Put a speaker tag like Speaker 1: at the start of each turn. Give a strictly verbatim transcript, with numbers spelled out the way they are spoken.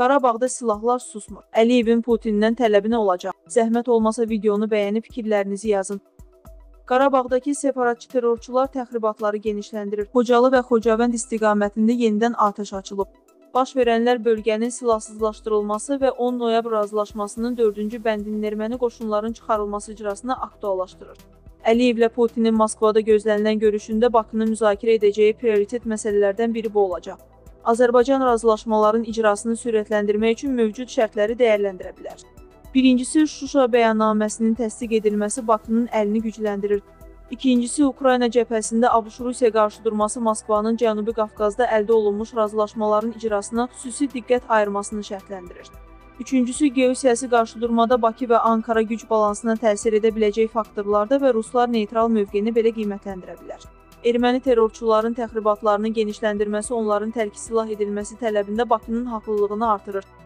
Speaker 1: Qarabağda silahlar susmur. Əliyevin Putindən tələbi nə olacaq? Zəhmət olmasa videonu bəyənib fikirlərinizi yazın. Qarabağdakı separatçı terrorçular təxribatları genişləndirir. Xocalı və Xocavənd istiqamətində yenidən atəş açılıb. Baş verənlər bölgənin silahsızlaşdırılması və on noyabr razılaşmasının dördüncü bəndinin erməni qoşunların çıxarılması icrasına aktuallaşdırır. Əliyevlə Putinin Moskvada gözlənilən görüşündə Bakının müzakirə edəcəyi prioritet məsələlərdən biri bu olacaq. Azərbaycan razılaşmaların icrasını sürətləndirmək üçün mövcud şərtləri dəyərləndirə bilər. Birincisi, Şuşa bəyannaməsinin təsdiq edilməsi Bakının əlini gücləndirir. İkincisi, Ukrayna cəbhəsində ABŞ-Rusiya qarşıdurması Moskvanın Cənubi Qafqazda əldə olunmuş razılaşmaların icrasına xüsusi diqqət ayırmasını şərtləndirir. Üçüncüsü, geosiyasi qarşıdurmada Bakı və Ankara güc balansına təsir edə biləcək faktorlarda və Ruslar neytral mövqeyini belə qiymətləndirə bilər. Erməni terrorçuların təxribatlarını genişləndirməsi onların tərk silah edilməsi tələbində Bakının haqlılığını artırır.